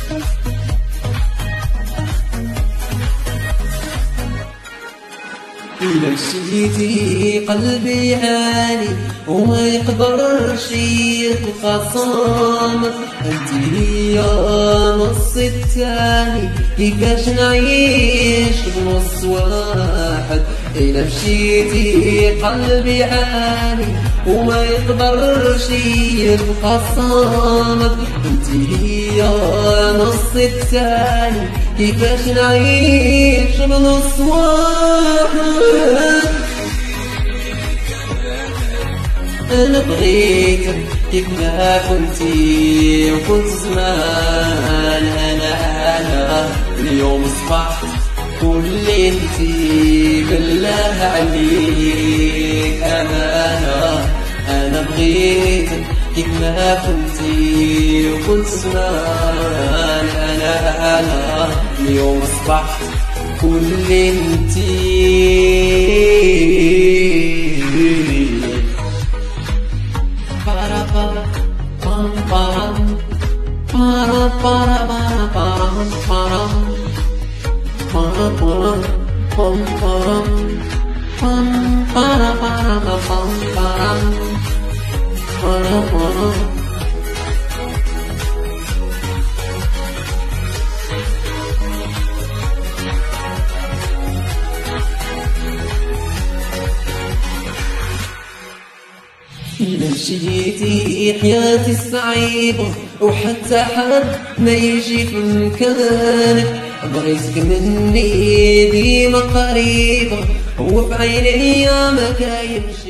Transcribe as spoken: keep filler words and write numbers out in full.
إذا مشيتي قلبي يعاني وما يقدرش يبقى صامت، انت هي نص التاني، كيفاش نعيش بنص واحد؟ إذا مشيتي قلبي يعاني وما يقدرش يبقى صامت، انت هي نص التاني، كيفاش نعيش بنص واحد؟ أنا بغيتك كيف ما كنتي وكنت زمان، أنا أنا اليوم أصبحت كل انتي، بالله عليك أمانة. أنا بغيتك كيف ما كنتي وكنت زمان، أنا أنا اليوم أصبحت كل انتي. إذا مشيتي حياتي صعيبة وحتى حد ما يجي في مكانك، بغيتك مني ديما قريبة وفي عيني ما كاينش